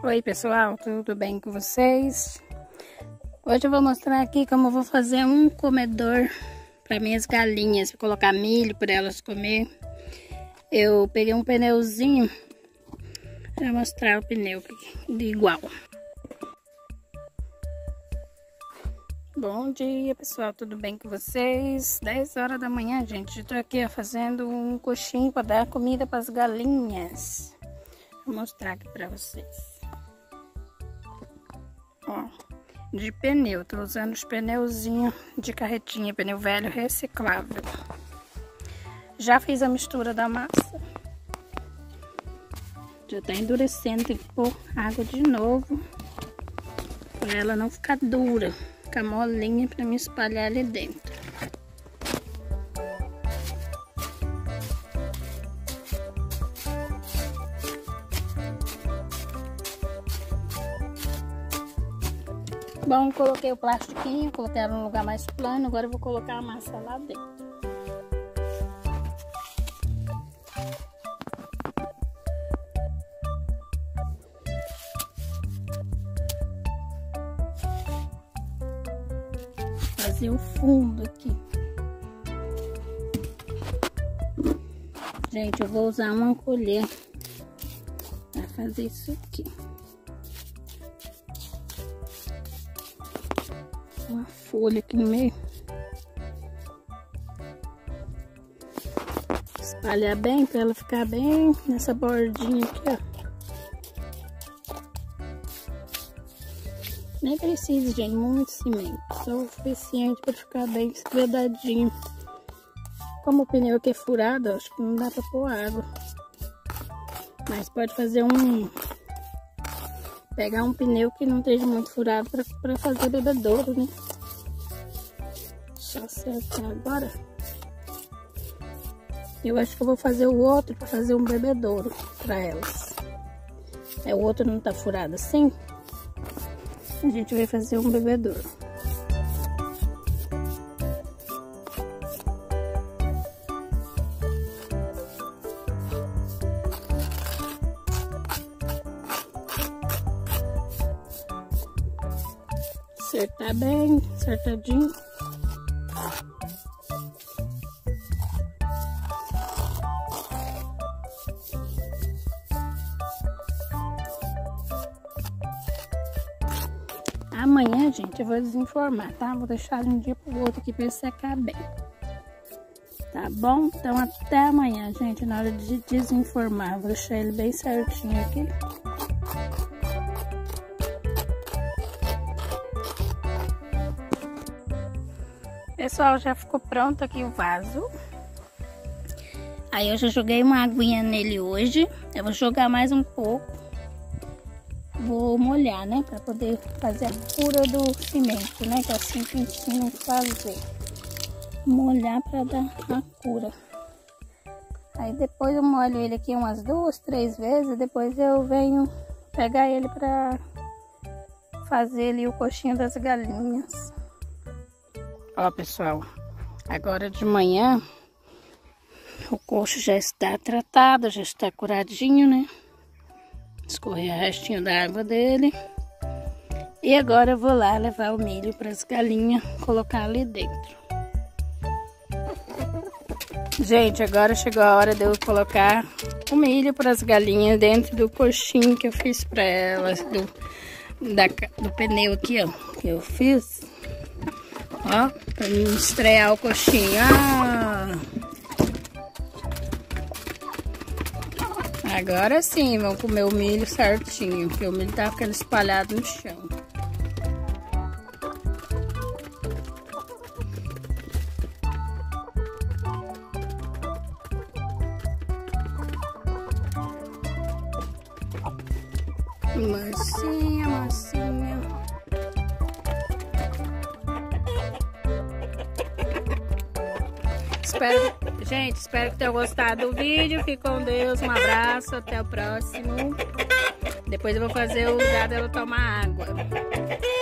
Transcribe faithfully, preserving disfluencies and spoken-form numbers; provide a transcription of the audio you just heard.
Oi pessoal, tudo bem com vocês? Hoje eu vou mostrar aqui como eu vou fazer um comedor para minhas galinhas, vou colocar milho para elas comer. Eu peguei um pneuzinho para mostrar o pneu de igual. Bom dia pessoal, tudo bem com vocês? dez horas da manhã, gente, eu tô aqui ó, fazendo um coxinho para dar comida para as galinhas. Vou mostrar aqui para vocês. Ó, de pneu, tô usando os pneuzinhos de carretinha, pneu velho reciclável. Já fiz a mistura da massa. Já tá endurecendo, tem que pôr água de novo para ela não ficar dura, ficar molinha para me espalhar ali dentro. Bom, coloquei o plastiquinho, coloquei ela num lugar mais plano, agora eu vou colocar a massa lá dentro. Fazer o fundo aqui. Gente, eu vou usar uma colher para fazer isso aqui. Uma folha aqui no meio. Espalhar bem para ela ficar bem nessa bordinha aqui, ó. Nem precisa, gente, muito cimento, só o suficiente para ficar bem esquadradinho. Como o pneu aqui é furado, acho que não dá para pôr água. Mas pode fazer um... Pegar um pneu que não esteja muito furado para fazer bebedouro, né? Deixa eu acertar agora. Eu acho que eu vou fazer o outro para fazer um bebedouro para elas. É, o outro não tá furado assim. A gente vai fazer um bebedouro. Acertar bem, acertadinho. Amanhã, gente, eu vou desenformar, tá? Vou deixar de um dia pro outro aqui pra ele secar bem. Tá bom? Então até amanhã, gente, na hora de desenformar. Vou deixar ele bem certinho aqui. Pessoal, já ficou pronto aqui o vaso. Aí eu já joguei uma aguinha nele hoje. Eu vou jogar mais um pouco. Vou molhar, né? Pra poder fazer a cura do cimento, né? Que é assim que ensinam a fazer. Molhar pra dar a cura. Aí depois eu molho ele aqui umas duas, três vezes. Depois eu venho pegar ele pra fazer ali o coxinho das galinhas. Ó, pessoal, agora de manhã o coxo já está tratado, já está curadinho, né? Escorrer o restinho da água dele. E agora eu vou lá levar o milho para as galinhas, colocar ali dentro. Gente, agora chegou a hora de eu colocar o milho para as galinhas dentro do coxinho que eu fiz para elas, do, da, do pneu aqui, ó, que eu fiz. Ó, pra mim estrear o coxinho. Ah! Agora sim, vão comer o milho certinho, porque o milho tá ficando espalhado no chão. Massinha, massinha. Espero, gente, espero que tenham gostado do vídeo. Fique com Deus, um abraço, até o próximo. Depois eu vou fazer o lugar dela tomar água.